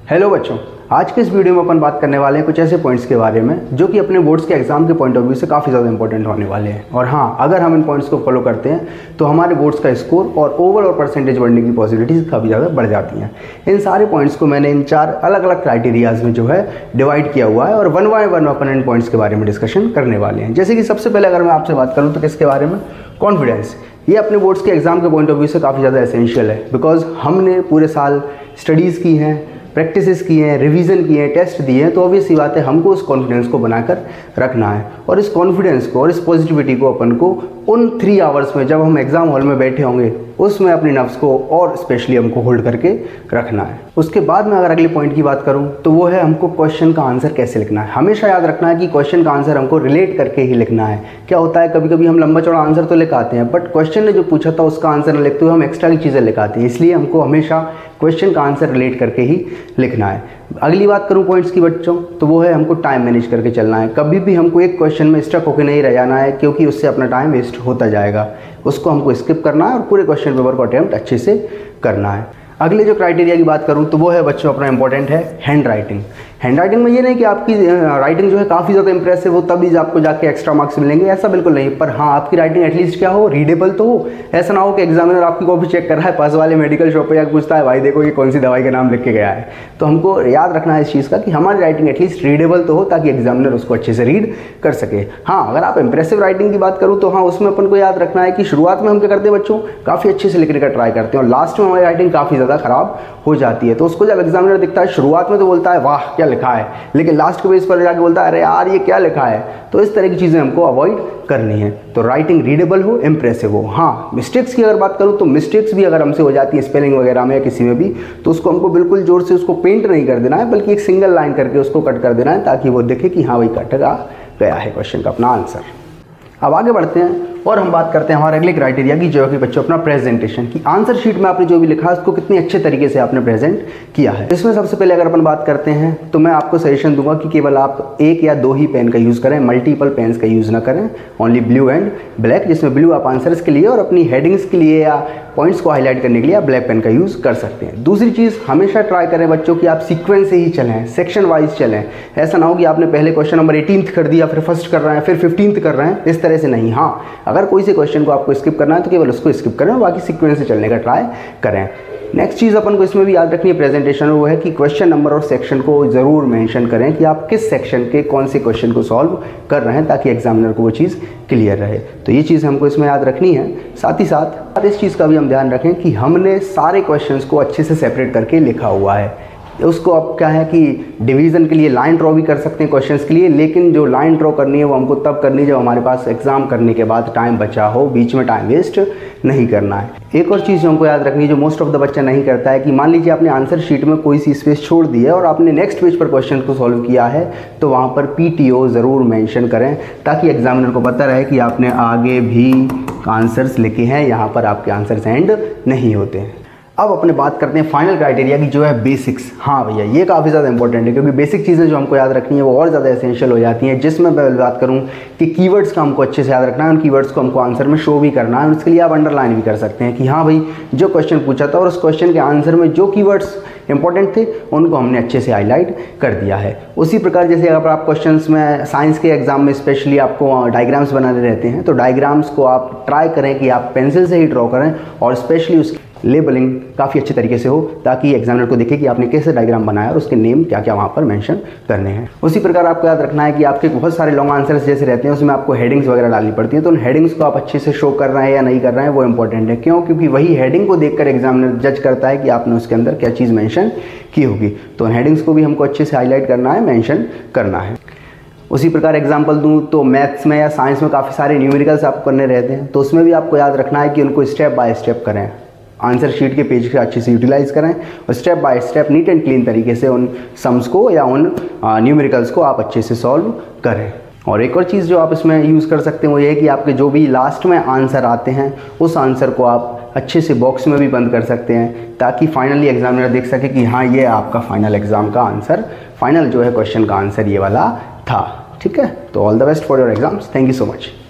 Hello बच्चों, आज के इस वीडियो में अपन बात करने वाले हैं कुछ ऐसे पॉइंट्स के बारे में जो कि अपने बोर्ड्स के एग्जाम के पॉइंट ऑफ व्यू से काफ़ी ज़्यादा इंपॉर्टेंट होने वाले हैं। और हाँ, अगर हम इन पॉइंट्स को फॉलो करते हैं तो हमारे बोर्ड्स का स्कोर और ओवरऑल परसेंटेज बढ़ने की पॉसिबिलिटीज़ काफ़ी ज़्यादा बढ़ जाती हैं। इन सारे पॉइंट्स को मैंने इन 4 अलग अलग क्राइटेरियाज में जो है डिवाइड किया हुआ है और वन बाय वन अपन इन पॉइंट्स के बारे में डिस्कशन करने वाले हैं। जैसे कि सबसे पहले अगर मैं आपसे बात करूँ तो किसके बारे में, कॉन्फिडेंस। ये अपने बोर्ड्स के एग्जाम के पॉइंट ऑफ व्यू से काफ़ी ज़्यादा एसेंशियल है, बिकॉज हमने पूरे साल स्टडीज़ की हैं, प्रैक्टिसेस किए हैं, रिवीजन किए हैं, टेस्ट दिए हैं, तो ऑब्वियस सी बात है हमको उस कॉन्फिडेंस को बनाकर रखना है। और इस कॉन्फिडेंस को और इस पॉजिटिविटी को अपन को उन 3 आवर्स में जब हम एग्जाम हॉल में बैठे होंगे उसमें अपनी नफ्स को और स्पेशली हमको होल्ड करके रखना है। उसके बाद में अगर अगले पॉइंट की बात करूं तो वो है हमको क्वेश्चन का आंसर कैसे लिखना है। हमेशा याद रखना है कि क्वेश्चन का आंसर हमको रिलेट करके ही लिखना है। क्या होता है, कभी कभी हम लंबा चौड़ा आंसर तो लिख आते हैं, बट क्वेश्चन ने जो पूछा था उसका आंसर न लिखते हुए हम एक्स्ट्रा की चीज़ें लिखाते हैं। इसलिए हमको हमेशा क्वेश्चन का आंसर रिलेट करके ही लिखना है। अगली बात करूं पॉइंट्स की बच्चों, तो वो है हमको टाइम मैनेज करके चलना है। कभी भी हमको एक क्वेश्चन में स्टक होकर नहीं रह जाना है, क्योंकि उससे अपना टाइम वेस्ट होता जाएगा। उसको हमको स्किप करना है और पूरे क्वेश्चन पेपर को अटेम्प्ट अच्छे से करना है। अगले जो क्राइटेरिया की बात करूं तो वो है बच्चों अपना इंपॉर्टेंट है हैंड राइटिंग। हैंड राइटिंग में ये नहीं कि आपकी राइटिंग जो है काफ़ी ज़्यादा इंप्रेसिव हो तभी आपको जाके एक्स्ट्रा मार्क्स मिलेंगे, ऐसा बिल्कुल नहीं। पर हाँ, आपकी राइटिंग एटलीस्ट क्या हो, रीडेबल तो हो। ऐसा ना हो कि एग्जामिनर आपकी कॉपी चेक कर रहा है, पास वाले मेडिकल शॉप पे जाकर पूछता है भाई देखो ये कौन सी दवाई का नाम लिख के गया है। तो हमको याद रखना है इस चीज़ का कि हमारी राइटिंग एटलीस्ट रीडेबल तो हो, ताकि एग्जामिनर उसको अच्छे से रीड कर सके। हाँ, अगर आप इंप्रेसिव राइटिंग की बात करूँ तो हाँ, उसमें अपन को याद रखना है कि शुरुआत में हम क्या करते हैं बच्चों, काफ़ी अच्छे से लिखने का ट्राई करते हैं और लास्ट में हमारी राइटिंग काफ़ी ज़्यादा खराब हो जाती है। तो उसको जब एग्जामिनर दिखता है शुरुआत में तो बोलता है वाह क्या लिखा है, लेकिन लास्ट के पेज पर जाके बोलता है अरे यार ये क्या लिखा है। तो इस तरह की चीज़ें हमको अवॉइड करनी है। तो राइटिंग रीडेबल हो, इंप्रेसिव हो। हाँ, मिस्टेक्स की अगर बात करूँ तो मिस्टेक्स भी अगर हमसे हो जाती है स्पेलिंग वगैरह में या किसी में भी, तो उसको हमको बिल्कुल जोर से उसको पेंट नहीं कर देना है, बल्कि एक सिंगल लाइन करके उसको कट कर देना है, ताकि वो दिखे कि हाँ भाई कट गया है क्वेश्चन का अपना आंसर। अब आगे बढ़ते हैं और हम बात करते हैं हमारे अगले क्राइटेरिया की, जो है कि बच्चों अपना प्रेजेंटेशन की। आंसर शीट में आपने जो भी लिखा है उसको कितने अच्छे तरीके से आपने प्रेजेंट किया है। इसमें सबसे पहले अगर अपन बात करते हैं तो मैं आपको सजेशन दूंगा कि केवल आप 1 या 2 ही पेन का यूज़ करें, मल्टीपल पेन्स का यूज़ ना करें। ओनली ब्लू एंड ब्लैक, जिसमें ब्लू आप आंसर्स के लिए और अपनी हेडिंग्स के लिए या पॉइंट्स को हाईलाइट करने के लिए आप ब्लैक पेन का यूज़ कर सकते हैं। दूसरी चीज़, हमेशा ट्राई करें बच्चों कि आप सीक्वेंस से ही चलें, सेक्शन वाइज चलें। ऐसा ना हो कि आपने पहले क्वेश्चन नंबर 18th कर दिया, फिर फर्स्ट कर रहे हैं, फिर 15th कर रहे हैं, इस तरह से नहीं। हाँ, अगर कोई से क्वेश्चन को आपको स्किप करना है तो केवल उसको स्किप करें और बाकी सीक्वेंस से चलने का ट्राई करें। नेक्स्ट चीज़ अपन को इसमें भी याद रखनी है प्रेजेंटेशन में, वो है कि क्वेश्चन नंबर और सेक्शन को ज़रूर मेंशन करें कि आप किस सेक्शन के कौन से क्वेश्चन को सॉल्व कर रहे हैं, ताकि एग्जामिनर को वो चीज़ क्लियर रहे। तो ये चीज़ हमको इसमें याद रखनी है। साथ ही साथ इस चीज़ का भी हम ध्यान रखें कि हमने सारे क्वेश्चंस को अच्छे से सेपरेट करके लिखा हुआ है। उसको अब क्या है कि डिवीज़न के लिए लाइन ड्रॉ भी कर सकते हैं क्वेश्चंस के लिए, लेकिन जो लाइन ड्रॉ करनी है वो हमको तब करनी है जब हमारे पास एग्जाम करने के बाद टाइम बचा हो, बीच में टाइम वेस्ट नहीं करना है। एक और चीज़ हमको याद रखनी है जो मोस्ट ऑफ द बच्चा नहीं करता है, कि मान लीजिए आपने आंसर शीट में कोई सी स्पेस छोड़ दी है और आपने नेक्स्ट पेज पर क्वेश्चन को सॉल्व किया है, तो वहाँ पर PTO ज़रूर मेंशन करें, ताकि एग्जामिनर को पता रहे कि आपने आगे भी आंसर्स लिखे हैं, यहाँ पर आपके आंसर्स एंड नहीं होते हैं। अब अपने बात करते हैं फाइनल क्राइटेरिया की, जो है बेसिक्स। हाँ भैया, ये काफ़ी ज़्यादा इंपॉर्टेंट है, क्योंकि बेसिक चीज़ें जो हमको याद रखनी है वो और ज़्यादा एसेंशियल हो जाती हैं। जिसमें मैं बात करूँ कि कीवर्ड्स का हमको अच्छे से याद रखना है, उन कीवर्ड्स को हमको आंसर में शो भी करना है। उसके लिए आप अंडरलाइन भी कर सकते हैं कि हाँ भाई जो क्वेश्चन पूछा था और उस क्वेश्चन के आंसर में जो कीवर्ड्स इंपॉर्टेंट थे उनको हमने अच्छे से हाईलाइट कर दिया है। उसी प्रकार जैसे अगर आप क्वेश्चंस में साइंस के एग्जाम में स्पेशली आपको डायग्राम्स बनाने रहते हैं, तो डायग्राम्स को आप ट्राई करें कि आप पेंसिल से ही ड्रॉ करें और स्पेशली उसकी लेबलिंग काफ़ी अच्छे तरीके से हो, ताकि एग्जामिनर को दिखे कि आपने कैसे डायग्राम बनाया और उसके नेम क्या क्या वहाँ पर मेंशन करने हैं। उसी प्रकार आपको याद रखना है कि आपके बहुत सारे लॉन्ग आंसर्स जैसे रहते हैं उसमें आपको हेडिंग्स वगैरह डालनी पड़ती हैं, तो उन हेडिंग्स को आप अच्छे से शो कर रहे हैं या नहीं कर रहे हैं वो इंपॉर्टेंट है। क्यों? क्योंकि वही हेडिंग को देखकर एग्जामिनर जज करता है कि आपने उसके अंदर क्या चीज़ मेंशन की होगी। तो उन हेडिंग्स को भी हमको अच्छे से हाईलाइट करना है, मेंशन करना है। उसी प्रकार एग्जांपल दूं तो मैथ्स में या साइंस में काफ़ी सारे न्यूमेरिकल्स आपको करने रहते हैं, तो उसमें भी आपको याद रखना है कि उनको स्टेप बाय स्टेप करें, आंसर शीट के पेज के अच्छे से यूटिलाइज करें और step by step neat and clean तरीके से उन सम्स को या उन न्यूमेरिकल्स को आप अच्छे से सॉल्व करें। और एक और चीज़ जो आप इसमें यूज़ कर सकते हैं वो ये है कि आपके जो भी लास्ट में आंसर आते हैं उस आंसर को आप अच्छे से बॉक्स में भी बंद कर सकते हैं, ताकि फाइनली एग्जामिनर देख सके कि हाँ ये आपका फाइनल एग्जाम का आंसर, फाइनल जो है क्वेश्चन का आंसर ये वाला था। ठीक है, तो all the best for your exams. Thank you so much.